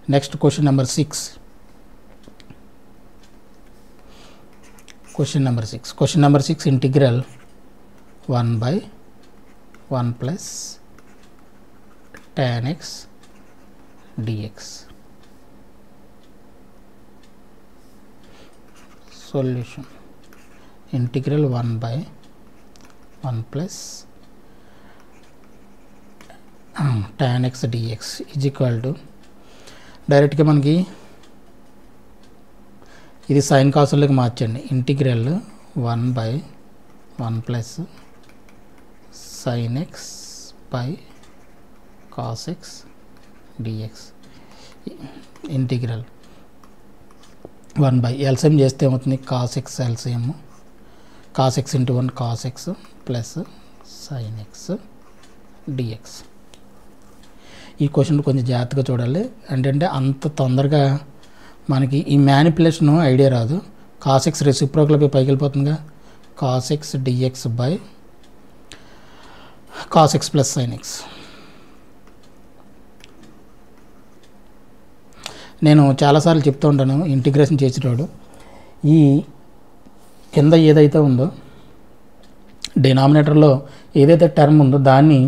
Next question number 6. Question number 6 integral 1 by 1 plus tan x dx. Solution: integral 1 by 1 plus tan x dx is equal to direct గా మనకి ఇది sine కాసులకి మార్చండి. Integral 1 by 1 plus sin x by cos x dx. Integral 1 by LCM చేస్తే ఏమవుతుంది? cos x LCM cos x into 1 cos x plus sin x dx. ఈ question కొంచెం జాగ్రత్తగా చూడాలి. అంటే అంత తొందరగా మనకి ఈ మ్యానిపులేషన్ ఐడియా రాదు. cos x రెసిప్రోకల్ పై పైకి వెళ్ళిపోతుందిగా. cos x dx by cos x plus sin x. నేను చాలాసార్లు చెప్తూ ఉంటాను, ఇంటిగ్రేషన్ చేసేటప్పుడు ఈ కింద ఏదైతే ఉందో డినామినేటర్లో ఏదైతే టర్మ్ ఉందో దాన్ని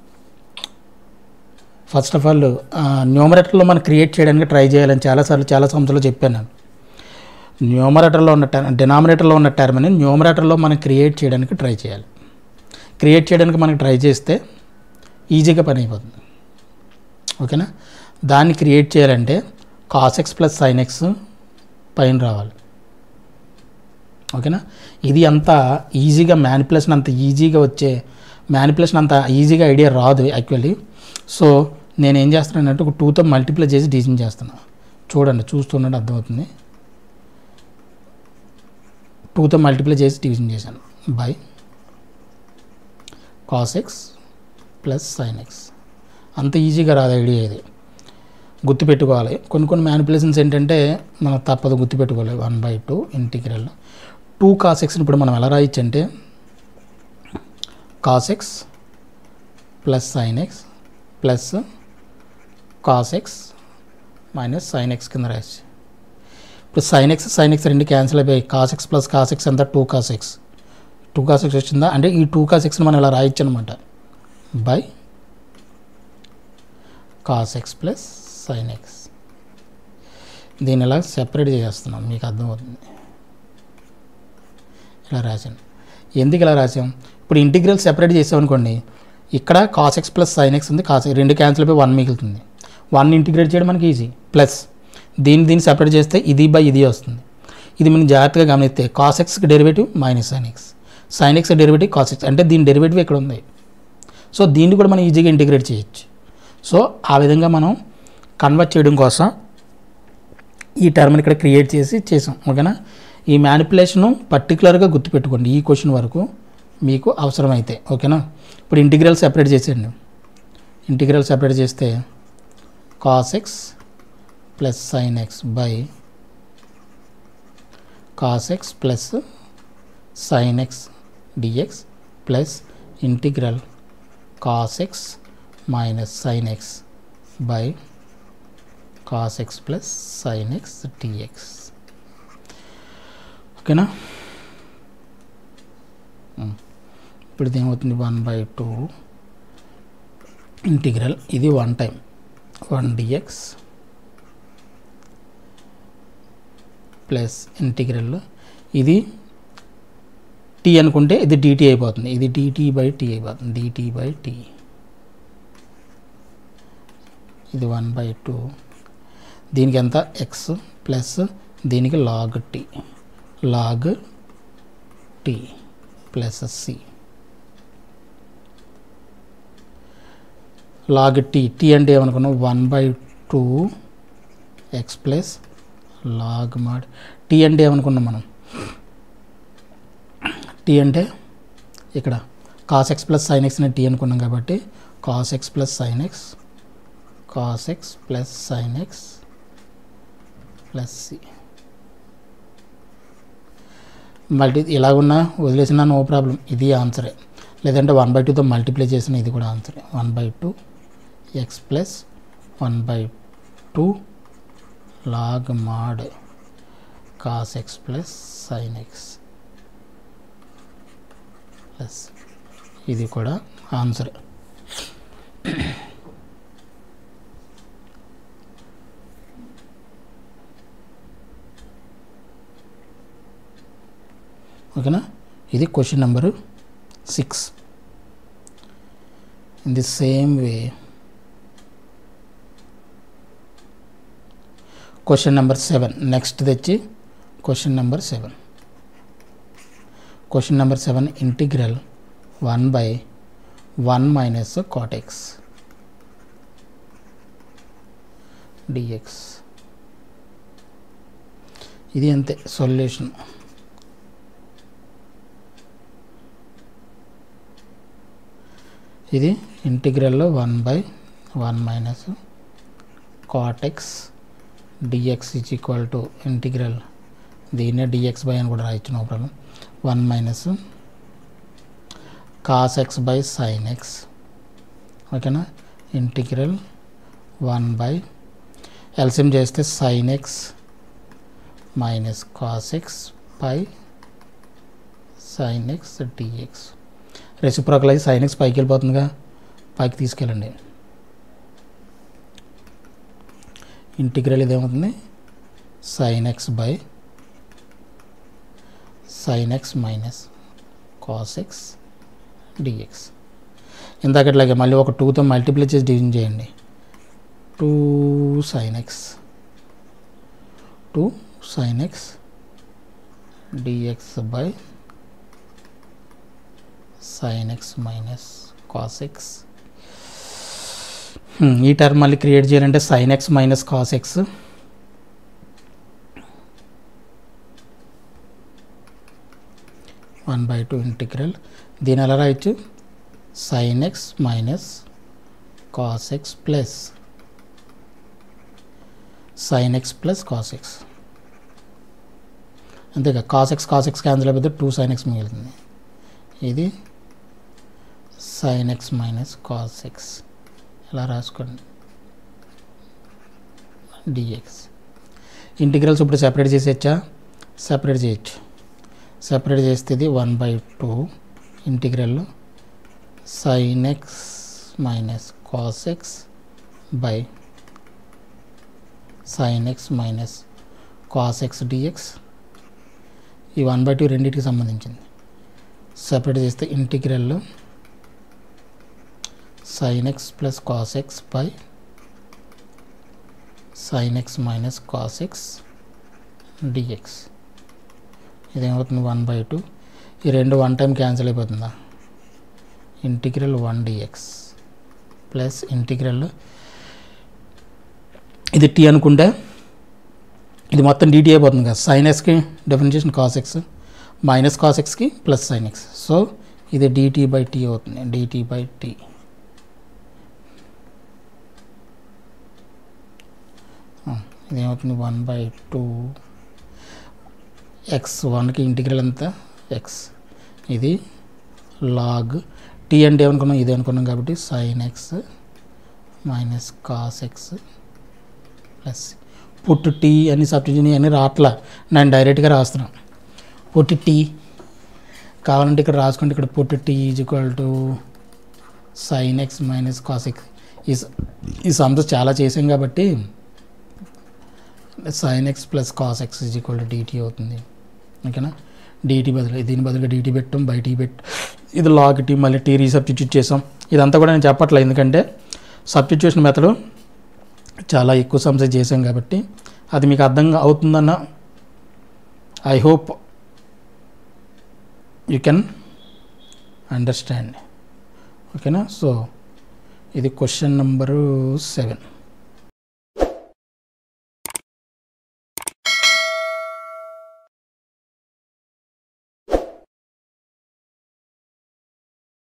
ఫస్ట్ ఆఫ్ ఆల్ న్యూమరేటర్లో మనం క్రియేట్ చేయడానికి ట్రై చేయాలని చాలా సంవత్సరాలు చెప్పాను. న్యూమరేటర్లో ఉన్న డినామినేటర్లో ఉన్న టర్మ్ని న్యూమరేటర్లో మనం క్రియేట్ చేయడానికి ట్రై చేయాలి. క్రియేట్ చేయడానికి మనకి ట్రై చేస్తే ఈజీగా పని అయిపోతుంది. ఓకేనా? దాన్ని క్రియేట్ చేయాలంటే cos x plus sin x పైన రావాలి. ఓకేనా? ఇది అంత ఈజీగా మ్యానిపులేషన్ అంత ఈజీగా వచ్చే మ్యానిపులేషన్ అంత ఈజీగా ఐడియా రాదు యాక్చువల్లీ. సో నేను ఏం చేస్తున్నానంటే ఒక 2తో మల్టిప్లై చేసి డివిజన్ చేస్తున్నాను. చూడండి, చూస్తుండండి, అర్థమవుతుంది. 2తో మల్టిప్లై చేసి డివిజన్ చేశాను by cos x plus sin x. అంత ఈజీగా రాదు ఐడియా. ఇది గుర్తుపెట్టుకోవాలి. కొన్ని మ్యానిపులేషన్స్ ఏంటంటే మనం తప్పదు గుర్తుపెట్టుకోవాలి. 1/2 ఇంటిగ్రల్ 2 cos xని ఇప్పుడు మనం ఎలా రాయొచ్చు అంటే cos x plus sin x plus cos x minus sin x కింద రాయొచ్చు. ఇప్పుడు sin x రెండు క్యాన్సిల్ అయిపోయి cos x plus cos x అంతా 2 cos x వచ్చిందా? అంటే ఈ 2 cos xని మనం ఇలా రాయొచ్చు అనమాట by cos x plus sin x. దీన్ని ఇలా సెపరేట్ చేస్తున్నాం, మీకు అర్థమవుతుంది. ఇలా రాసాను. ఎందుకు ఇలా రాసాం? ఇప్పుడు ఇంటిగ్రల్ సెపరేట్ చేసామనుకోండి, ఇక్కడ cos x plus sin x ఉంది. రెండు క్యాన్సిల్ అయిపోయి 1 మిగులుతుంది. 1 ఇంటిగ్రేట్ చేయడం మనకి ఈజీ. ప్లస్ దీన్ని సెపరేట్ చేస్తే ఇది బై ఇది వస్తుంది. ఇది మనం జాగ్రత్తగా గమనిస్తే cos xకి derivative minus sin x derivative cos x, అంటే దీని డెరివేటివ్ ఇక్కడ ఉంది. సో దీన్ని కూడా మనం ఈజీగా ఇంటిగ్రేట్ చేయొచ్చు. సో ఆ విధంగా మనం కన్వర్ట్ చేయడం కోసం ఈ టర్మ్ని ఇక్కడ క్రియేట్ చేసాం. ఓకేనా? ఈ మ్యానిపులేషను పర్టికులర్గా గుర్తుపెట్టుకోండి ఈ క్వశ్చన్ వరకు మీకు అవసరమైతే. ఓకేనా? ఇప్పుడు ఇంటిగ్రల్ సెపరేట్ చేసేయండి. ఇంటిగ్రల్ సెపరేట్ చేస్తే cos x plus sin x by cos x plus sin x dx plus integral cos x minus sin x by cos x plus sin x dx. ఓకేనా? ఇప్పుడు ఇది ఏమవుతుంది? 1/2 ఇంటిగ్రల్ ఇది 1 time 1 dx plus integral ఇది t అనుకుంటే ఇది dt అయిపోతుంది. ఇది dt/t అయిపోతుంది. dt/t ఇది 1/2. దీనికి ఎంత? x ప్లస్ దీనికి log t plus c. log t అంటే ఏమనుకున్నాం? 1/2 x plus log mod t అంటే ఏమనుకున్నాం మనం? t అంటే ఇక్కడ cos x plus sin x ని t అనుకున్నాం కాబట్టి cos x plus sin x cos x plus sin x plus c. Multi ఇలాగున్నా వదిలేసినా నో ప్రాబ్లం, ఇది ఆన్సరే. లేదంటే 1/2తో మల్టిప్లై చేసిన ఇది కూడా ఆన్సరే. 1/2 x plus 1/2 log mod cos x plus sine x plus ఇది కూడా ఆన్సర్. ఓకేనా, ఇది question number 6. In the same way question number 7 next తెచ్చి question number 7. Question number 7 integral 1/1 minus cot x dx. ఇది అంతే సొల్యూషన్. ఇది ఇంటిగ్రల్లో 1/1 minus cot x dx is equal to integral, దీన్నే dx బై అని కూడా రాయొచ్చు, no problem. 1 minus cos x by sin x. ఓకేనా, ఇంటిగ్రల్ 1 ఎల్సిఎం చేస్తే sin x minus cos x by sin x dx. Reciprocal అయితే sin x పైకి వెళ్ళిపోతుందిగా, పైకి తీసుకెళ్ళండి. ఇంటిగ్రల్ ఇదేమవుతుంది sin x by sin x minus cos x dx. ఇందాకట్లాగే మళ్ళీ ఒక 2తో మల్టిప్లై చేసి డివిజన్ చేయండి. 2 sin x dx by sin x minus cos x. ఈ టర్మ్ మళ్ళీ క్రియేట్ చేయాలంటే sin x minus cos x one by 2 integral, దీని ఎలా రాయొచ్చు sin x minus cos x plus sin x plus cos x. అంతేగా cos x cancel అయిపోతే 2 sin x మిగులుతుంది. ఇది sin x minus cos x ఇలా రాసుకోండి dx. ఇంటిగ్రల్స్ ఇప్పుడు సెపరేట్ చేసేయచ్చా, సెపరేట్ చేయొచ్చు. సెపరేట్ చేస్తే ఇది 1/2 integral sin x minus cos x by sin x minus cos x dx. ఈ 1/2 రెండింటికి సంబంధించింది. సెపరేట్ చేస్తే integral sin x plus cos x by sin x minus cos x dx. ఇదేమవుతుంది 1/2. ఈ రెండు 1 టైం క్యాన్సిల్ అయిపోతుందా, ఇంటిగ్రల్ 1 dx ప్లస్ ఇంటిగ్రల్, ఇది t అనుకుంటే ఇది మొత్తం dt అయిపోతుంది కదా. sin xకి definition cos x minus cos xకి ప్లస్ sin x. సో ఇది dt బై t అవుతుంది, dt బై t. ఇదేమవుతుంది 1/2 x. 1కి ఇంటిగ్రల్ ఎంత x. ఇది లాగ్ t అంటే ఏమనుకున్నాం, ఇది అనుకున్నాం కాబట్టి sin x minus cos x plus put t అని సబ్స్టిట్యూషన్ అని రాట్లా, నేను డైరెక్ట్గా రాస్తున్నాను. పుట్ t కావాలంటే ఇక్కడ రాసుకోండి. ఇక్కడ put t is equal to sin x minus cos x. ఈ సమ్స్ చాలా చేసాం కాబట్టి sin x plus cos x is equal to dt అవుతుంది. ఓకేనా, dt బదులు దీని బదులుగా dt పెట్టాం, బై t పెట్టి ఇది లాగ్ t, మళ్ళీ t రీసబ్స్టిట్యూట్ చేసాం. ఇదంతా కూడా నేను చెప్పట్లేదు, ఎందుకంటే సబ్స్టిట్యూషన్ మెథడ్ చాలా ఎక్కువ సమ్స్ చేసాం కాబట్టి అది మీకు అర్థం అవుతుందన్న I hope you can understand. ఓకేనా, సో ఇది క్వశ్చన్ నెంబరు 7.